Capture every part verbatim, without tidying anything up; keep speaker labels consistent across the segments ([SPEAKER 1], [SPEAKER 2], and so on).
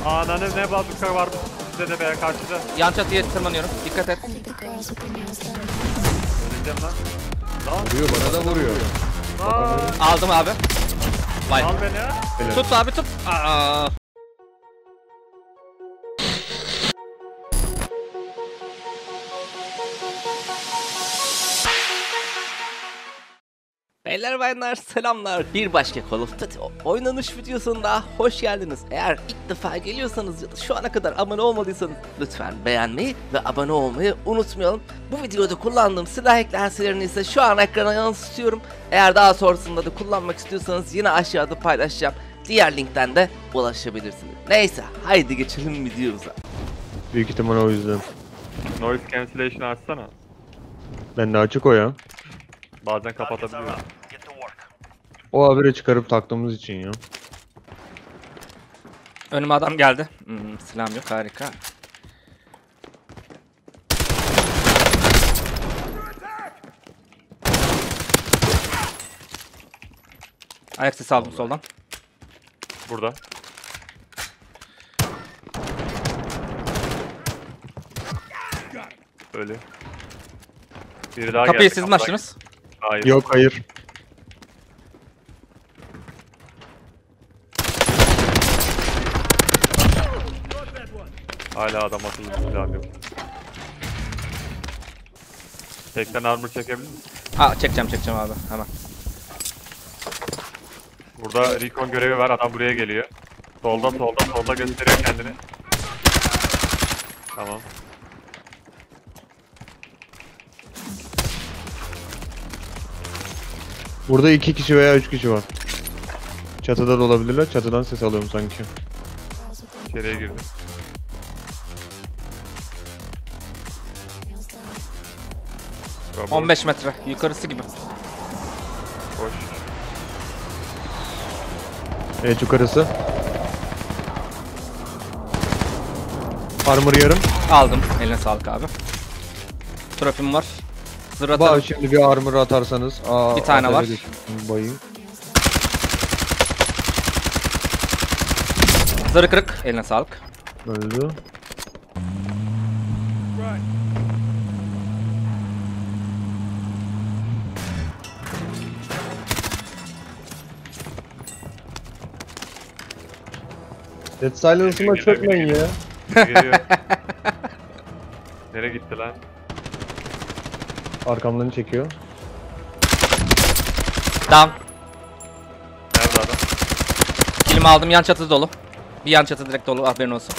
[SPEAKER 1] Ananı ne bazuka var bize de be karşıda.
[SPEAKER 2] Yan çatıya tırmanıyorum. Dikkat et.
[SPEAKER 1] Öleceğim lan. Lan.
[SPEAKER 3] Vuruyor, bana da vuruyor.
[SPEAKER 1] Lan.
[SPEAKER 2] Aldım abi. Vay.
[SPEAKER 1] Al beni ya.
[SPEAKER 2] Tut abi tut. Aa. Beyler bayanlar selamlar. Bir başka Call of Duty oynanış videosunda hoş geldiniz. Eğer ilk defa geliyorsanız ya da şu ana kadar abone olmadıysanız lütfen beğenmeyi ve abone olmayı unutmayalım. Bu videoda kullandığım silah eklentilerini ise şu an ekrana yansıtıyorum. Eğer daha sonrasında da kullanmak istiyorsanız yine aşağıda paylaşacağım. Diğer linkten de ulaşabilirsiniz. Neyse haydi geçelim videomuza.
[SPEAKER 3] Büyük ihtimal o yüzden.
[SPEAKER 1] Noise cancellation açsana.
[SPEAKER 3] Ben de açık o ya.
[SPEAKER 1] Bazen kapatabiliyorum.
[SPEAKER 3] O haberi çıkarıp taktığımız için ya.
[SPEAKER 2] Önüme adam geldi. Hmm, silahım yok, harika. Ayak sesi aldım soldan.
[SPEAKER 1] Burada. Öyle. Biri daha
[SPEAKER 2] Kapıyı
[SPEAKER 1] geldi,
[SPEAKER 2] siz mi
[SPEAKER 1] kapıdan-
[SPEAKER 2] açtınız?
[SPEAKER 1] Hayır.
[SPEAKER 3] Yok, hayır.
[SPEAKER 1] Hala adam atıldı silahım yok. Tekten armor çekebilir misin?
[SPEAKER 2] Aa çekeceğim çekeceğim abi hemen.
[SPEAKER 1] Burada recon görevi var, adam buraya geliyor. Solda solda solda gösteriyor kendini. Tamam.
[SPEAKER 3] Burada iki kişi veya üç kişi var. Çatıda da olabilirler. Çatıdan ses alıyorum sanki.
[SPEAKER 1] İçeriye girdim.
[SPEAKER 2] on beş metre yukarısı gibi.
[SPEAKER 1] Boş.
[SPEAKER 3] Evet, yukarısı. Armor yarım.
[SPEAKER 2] Aldım. Eline sağlık abi. Trofim var. Zırh
[SPEAKER 3] Bak
[SPEAKER 2] atarım.
[SPEAKER 3] şimdi bir armor atarsanız. Aa,
[SPEAKER 2] Bir tane var.
[SPEAKER 3] Bayım.
[SPEAKER 2] Zırh kırık. Eline sağlık.
[SPEAKER 3] Öldü. Dead Silence'ıma çökmeyin ya.
[SPEAKER 1] Geliyor. Nereye gitti lan?
[SPEAKER 3] Arkamdan çekiyor.
[SPEAKER 2] Down.
[SPEAKER 1] Nerede adam?
[SPEAKER 2] Kilimi aldım. Yan çatı dolu. Bir yan çatı direkt dolu. Haberin olsun.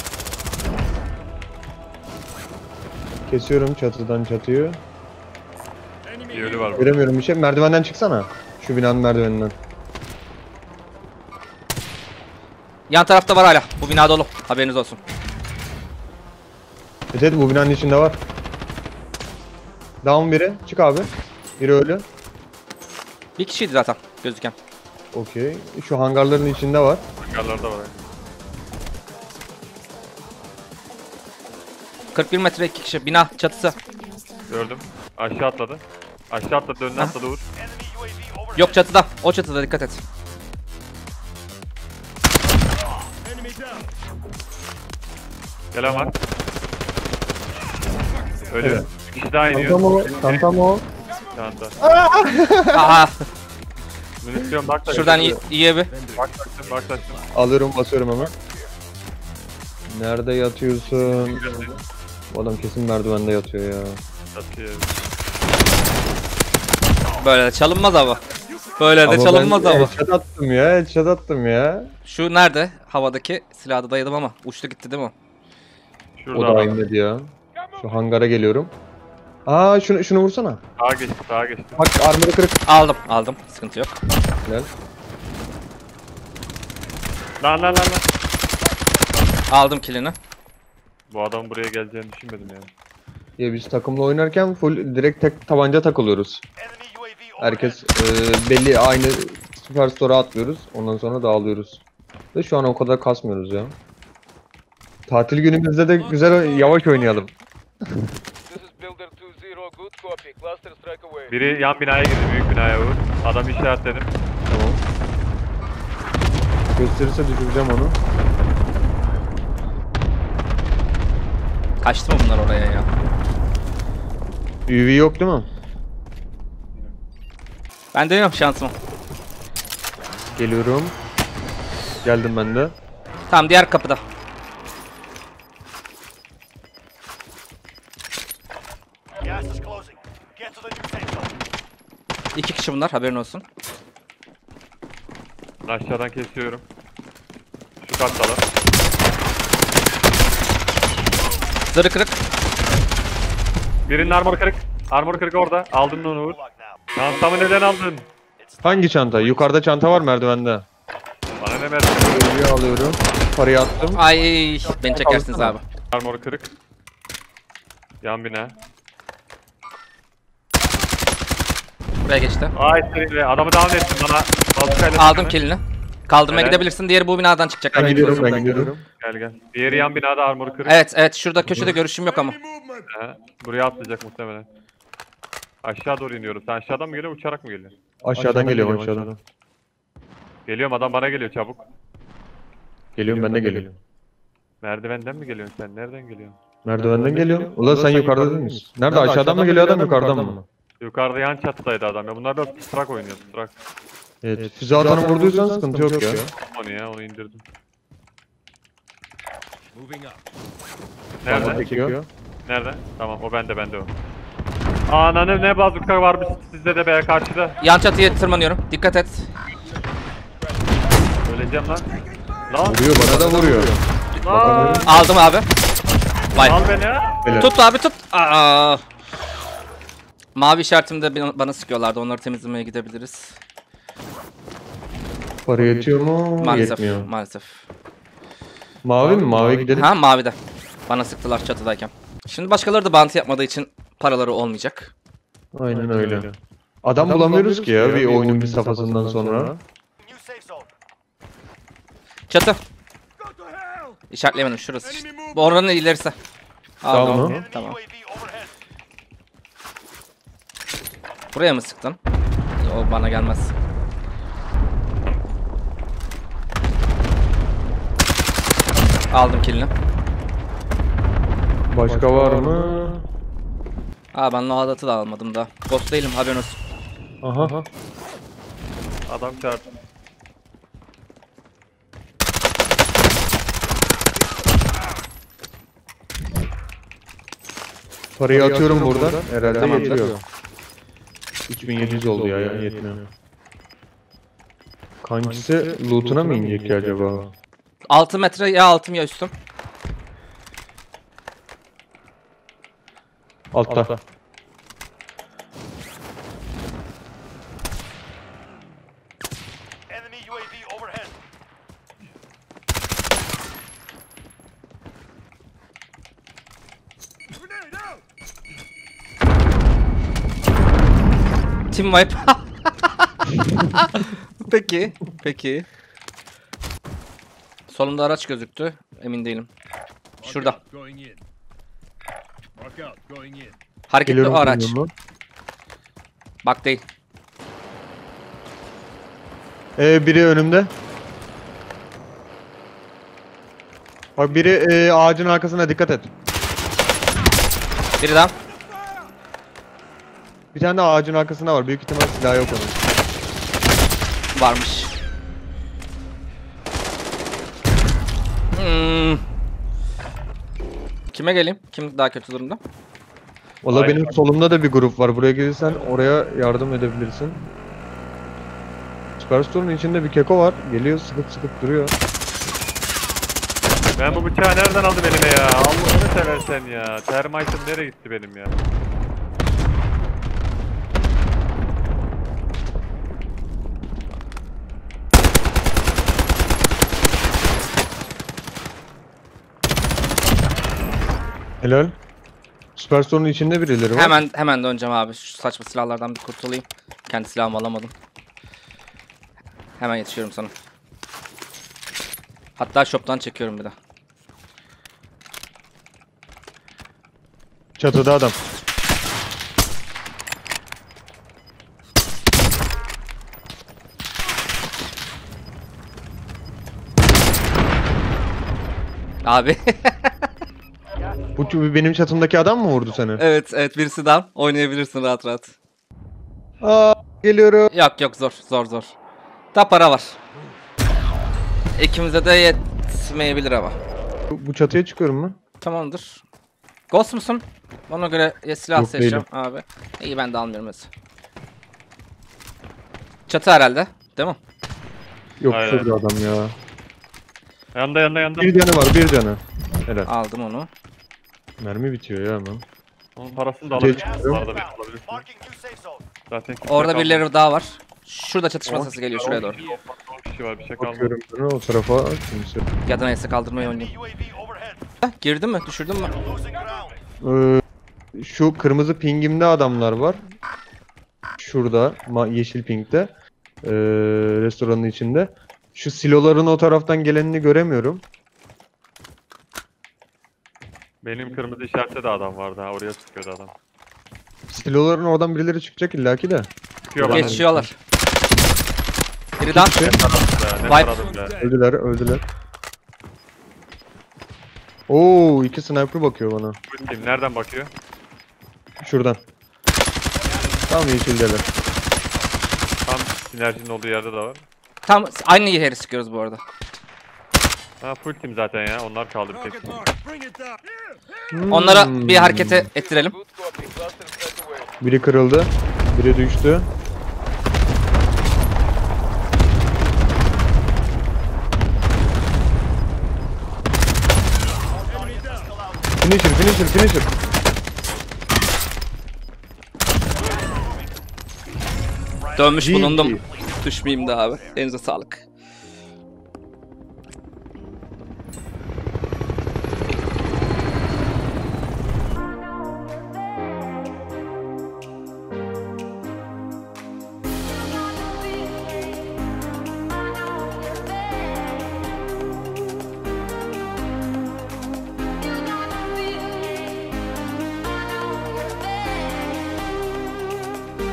[SPEAKER 3] Kesiyorum çatıdan çatıyı.
[SPEAKER 1] Bir ölü var burada.
[SPEAKER 3] Göremiyorum bir şey. Merdivenden çıksana. Şu binanın merdiveninden.
[SPEAKER 2] Yan tarafta var hala. Bu bina dolu. Haberiniz olsun.
[SPEAKER 3] Evet, evet, bu binanın içinde var. Down biri. Çık abi. Biri ölü.
[SPEAKER 2] Bir kişiydi zaten gözüken.
[SPEAKER 3] Okey. Şu hangarların içinde var.
[SPEAKER 1] Hangarlarda var.
[SPEAKER 2] kırk bir metre iki kişi. Bina çatısı.
[SPEAKER 1] Gördüm. Aşağı atladı. Aşağı atladı, önüne
[SPEAKER 2] Ha?
[SPEAKER 1] atladı, vur.
[SPEAKER 2] Yok çatıda. O çatıda dikkat et.
[SPEAKER 1] Gelen var. Ölü.
[SPEAKER 3] Evet.
[SPEAKER 1] Bir kişi daha iniyor.
[SPEAKER 3] Tam o. Tam tam o.
[SPEAKER 1] Çanta.
[SPEAKER 2] Aha.
[SPEAKER 1] Münisyon bak da.
[SPEAKER 2] Şuradan iyi, iyi bir.
[SPEAKER 1] Bak taktım, bak taktım.
[SPEAKER 3] Alıyorum, basıyorum hemen. Nerede yatıyorsun? Bu adam kesin merdivende yatıyor ya.
[SPEAKER 1] Atıyor.
[SPEAKER 2] Böyle de çalınmaz ama. Böyle de
[SPEAKER 3] Ama
[SPEAKER 2] çalınmaz
[SPEAKER 3] ben
[SPEAKER 2] ama.
[SPEAKER 3] headshot attım ya, headshot attım ya.
[SPEAKER 2] Şu nerede? Havadaki silahı da dayadım ama uçtu gitti değil mi?
[SPEAKER 1] Şurada
[SPEAKER 3] O da
[SPEAKER 1] adam.
[SPEAKER 3] inmedi ya. Şu hangara geliyorum. Aa, şunu şunu vursana.
[SPEAKER 1] Sağa geçti, sağa geçti.
[SPEAKER 3] Bak, armoru kırık.
[SPEAKER 2] Aldım, aldım. Sıkıntı yok.
[SPEAKER 3] Helal.
[SPEAKER 1] Lan lan lan lan.
[SPEAKER 2] Aldım killini.
[SPEAKER 1] Bu adam buraya geleceğini düşünmedim yani.
[SPEAKER 3] Ya biz takımla oynarken full direkt tek tabanca takılıyoruz. Herkes e, belli aynı Superstore'a atlıyoruz. Ondan sonra dağılıyoruz. Ve şu an o kadar kasmıyoruz ya. Tatil günümüzde de güzel yavaş oynayalım.
[SPEAKER 1] Biri yan binaya girdi, büyük binaya vur. Adamı işaretledim.
[SPEAKER 3] Tamam. Gösterirse düşüreceğim onu.
[SPEAKER 2] Kaçtı mı bunlar oraya ya?
[SPEAKER 3] U V yok değil mi?
[SPEAKER 2] Ben deniyorum şansımı.
[SPEAKER 3] Geliyorum. Geldim ben de.
[SPEAKER 2] Tamam, diğer kapıda.
[SPEAKER 4] Gas is closing. Get to the new safe zone.
[SPEAKER 2] İki kişi bunlar, haberin olsun.
[SPEAKER 1] Ben aşağıdan kesiyorum. Şu kattalar.
[SPEAKER 2] Zırı kırık.
[SPEAKER 1] Birinin armor kırık. Armor kırık orada. Aldın onu vur.
[SPEAKER 4] Lock now.
[SPEAKER 1] Çantamı neden aldın?
[SPEAKER 3] Hangi çanta? Yukarıda çanta var merdivende.
[SPEAKER 1] Bana ne mersin?
[SPEAKER 3] U V alıyorum. Parayı attım.
[SPEAKER 2] Ay, beni çekersiniz abi.
[SPEAKER 1] Armor kırık. Yan bina.
[SPEAKER 2] Buraya geçti.
[SPEAKER 1] Ay senin be. Adamı down ettin bana. Balçayla
[SPEAKER 2] Aldım
[SPEAKER 1] sıkını.
[SPEAKER 2] killini. Kaldırmaya
[SPEAKER 1] Evet.
[SPEAKER 2] gidebilirsin. Diğeri bu binadan çıkacak.
[SPEAKER 3] Ben
[SPEAKER 2] haberiniz
[SPEAKER 3] gidiyorum
[SPEAKER 2] olsun.
[SPEAKER 3] ben gidiyorum.
[SPEAKER 1] Gel gel. Diğeri yan binada armor kırık.
[SPEAKER 2] Evet evet, şurada köşede görüşüm yok ama.
[SPEAKER 1] He, buraya atlayacak muhtemelen. Aşağı doğru iniyorum. Sen aşağıdan mı geliyorsun, uçarak mı geliyorsun?
[SPEAKER 3] Aşağıdan geliyorum aşağıdan.
[SPEAKER 1] Geliyorum, adam bana geliyor çabuk.
[SPEAKER 3] Geliyorum ben de geliyorum.
[SPEAKER 1] Merdivenden mi geliyorsun sen? Nereden geliyorsun?
[SPEAKER 3] Merdivenden geliyorum. Ulan sen yukarıda değil misin? Nerede? Aşağıdan mı geliyor adam yukarıdan mı?
[SPEAKER 1] Yukarıda yan çatıdaydı adam ya. Bunlar da strak oynuyor, strak.
[SPEAKER 3] Evet. Füze atanı vurduysan sıkıntı yok ya.
[SPEAKER 1] Onu ya, onu indirdim.
[SPEAKER 4] Moving up.
[SPEAKER 1] Nerede?
[SPEAKER 3] Tamam, çekiyor.
[SPEAKER 1] Nerede? Tamam, o bende, bende o. Ananı ne bazuka varmış sizde de be karşıda.
[SPEAKER 2] Yan çatıya tırmanıyorum. Dikkat et.
[SPEAKER 1] Öleceğim lan. Lan,
[SPEAKER 3] Vuruyor bana da vuruyor.
[SPEAKER 1] lan.
[SPEAKER 2] Aldım abi. Vay.
[SPEAKER 1] Al beni ya.
[SPEAKER 3] Helal.
[SPEAKER 2] Tut abi tut. Aa. Mavi işaretimde bana- bana sıkıyorlardı. Onları temizlemeye gidebiliriz.
[SPEAKER 3] Para yetiyor mu?
[SPEAKER 2] Maalesef.
[SPEAKER 3] Yetmiyor.
[SPEAKER 2] Maalesef.
[SPEAKER 3] Mavi mi? Maviye gidelim.
[SPEAKER 2] Ha, mavide. Bana sıktılar çatıdayken. Şimdi başkaları da bounty yapmadığı için paraları olmayacak.
[SPEAKER 3] Aynen öyle. Adam bulamıyoruz ki ya bir oyunun bir safhasından sonra.
[SPEAKER 4] New safe zone.
[SPEAKER 2] Çatı.
[SPEAKER 4] Go to hell.
[SPEAKER 2] İşaretleyemedim, şurası işte. Bu oranın ilerisi.
[SPEAKER 3] Tamam
[SPEAKER 2] Aldım.
[SPEAKER 3] mı?
[SPEAKER 4] Enemy
[SPEAKER 2] Tamam.
[SPEAKER 4] U A V overhead.
[SPEAKER 2] Buraya mı sıktın? O bana gelmez. Aldım killini.
[SPEAKER 3] Başka var mı?
[SPEAKER 2] Aa, ben Nohadat'ı da almadım da. Ghost değilim, haberin olsun.
[SPEAKER 3] Aha.
[SPEAKER 1] Adam çarptı.
[SPEAKER 3] Parayı atıyorum buradan. Herhalde
[SPEAKER 2] Tamamdır.
[SPEAKER 3] yetiyor. üç bin yedi yüz oldu ya, ya yetmiyor. Kankisi loot'una mı inecek ki acaba?
[SPEAKER 2] altı metre ya altım ya üstüm.
[SPEAKER 3] Altta.
[SPEAKER 4] Enemy U A V overhead. Grenade out.
[SPEAKER 2] Team wipe. Peki. Peki. Solumda araç gözüktü. Emin değilim. Şurada.
[SPEAKER 4] Going in. Mark out. Going in.
[SPEAKER 2] Hareketli
[SPEAKER 3] Geliyorum
[SPEAKER 2] o araç.
[SPEAKER 3] sanıyorum.
[SPEAKER 2] Bak değil.
[SPEAKER 3] Ee, biri önümde. Bak biri e, ağacın arkasına dikkat et.
[SPEAKER 2] Biri daha.
[SPEAKER 3] Bir tane de ağacın arkasında var. Büyük ihtimal silah yok onun.
[SPEAKER 2] Varmış. Hmm. Kime geleyim? Kim daha kötü durumda?
[SPEAKER 3] Valla
[SPEAKER 1] Aynen.
[SPEAKER 3] benim solumda da bir grup var. Buraya gelirsen oraya yardım edebilirsin. Superstore'un içinde bir keko var. Geliyor sıkıp sıkıp duruyor.
[SPEAKER 1] Ben bu bıçağı nereden aldım elime ya? Allah'ını seversen ya. Termite'ım nereye gitti benim ya?
[SPEAKER 3] Helal. Superstore'un içinde birileri var.
[SPEAKER 2] Hemen hemen döneceğim abi. Şu saçma silahlardan bir kurtulayım. Kendi silahımı alamadım. Hemen yetişiyorum sana. Hatta shop'tan çekiyorum bir de.
[SPEAKER 3] Çatıda adam.
[SPEAKER 2] Abi.
[SPEAKER 3] Bu ç- benim çatımdaki adam mı vurdu seni?
[SPEAKER 2] Evet evet birisi daha. Oynayabilirsin rahat rahat.
[SPEAKER 3] Aa, geliyorum.
[SPEAKER 2] Yok yok zor zor zor. Da para var. İkimize de yetmeyebilir ama.
[SPEAKER 3] Bu, bu çatıya çıkıyorum mu?
[SPEAKER 2] Tamamdır. Ghost musun? Ona göre ya silah
[SPEAKER 3] Yok,
[SPEAKER 2] seçeceğim abi. İyi ben de almıyorum mesela. Çatı herhalde. Değil mi?
[SPEAKER 3] Yok
[SPEAKER 1] Aynen.
[SPEAKER 3] şurada adam ya.
[SPEAKER 1] Yanda yanda yanda.
[SPEAKER 3] Bir canı var, bir canı. Helal.
[SPEAKER 2] Aldım onu.
[SPEAKER 3] Mermi bitiyor ya hemen.
[SPEAKER 1] Onun parasını da
[SPEAKER 3] Çatıya
[SPEAKER 1] alabilirsiniz.
[SPEAKER 3] çıkıyorum.
[SPEAKER 1] Bu arada bir alabilirsiniz.
[SPEAKER 4] Marking new safe zone.
[SPEAKER 1] Zaten kimse
[SPEAKER 2] Orada
[SPEAKER 1] kalmadı.
[SPEAKER 2] birileri daha var. Şurada çatışma sesi geliyor şuraya doğru.
[SPEAKER 1] on kişi var bir şey kalmadı.
[SPEAKER 3] Bakıyorum ben o tarafa. Kimse.
[SPEAKER 2] Ya da neyse kaldırmayı oynayayım.
[SPEAKER 4] Enemy U A V overhead.
[SPEAKER 2] Heh, girdin mi? Düşürdün mü?
[SPEAKER 4] Losing ground.
[SPEAKER 3] Ee, şu kırmızı pingimde adamlar var. Şurada ma- yeşil pingde. Ee, restoranın içinde. Şu siloların o taraftan gelenini göremiyorum.
[SPEAKER 1] Benim kırmızı işarette de adam vardı ha, oraya sıkıyordu adam.
[SPEAKER 3] Siloların oradan birileri çıkacak illaki de.
[SPEAKER 1] Çıkıyor bana.
[SPEAKER 2] Geçiyorlar. Biri daha.
[SPEAKER 1] Ne taradım be, ne
[SPEAKER 2] Vay.
[SPEAKER 1] taradım be.
[SPEAKER 3] Öldüler, öldüler. Oo, iki sniper bakıyor bana.
[SPEAKER 1] Bu kim? Nereden bakıyor?
[SPEAKER 3] Şuradan. Tam yeşildeler.
[SPEAKER 1] Tam sinerjinin olduğu yerde de var.
[SPEAKER 2] Tam aynı yeri sıkıyoruz bu arada.
[SPEAKER 1] Ha full team zaten ya, onlar kaldı bir tek.
[SPEAKER 3] Hmm.
[SPEAKER 2] Onlara bir harekete ettirelim.
[SPEAKER 3] Biri kırıldı. Biri düştü. Finisher, finisher, finisher.
[SPEAKER 2] Dönmüş
[SPEAKER 3] G G.
[SPEAKER 2] bulundum. Düşmeyeyim de abi. Elinize sağlık.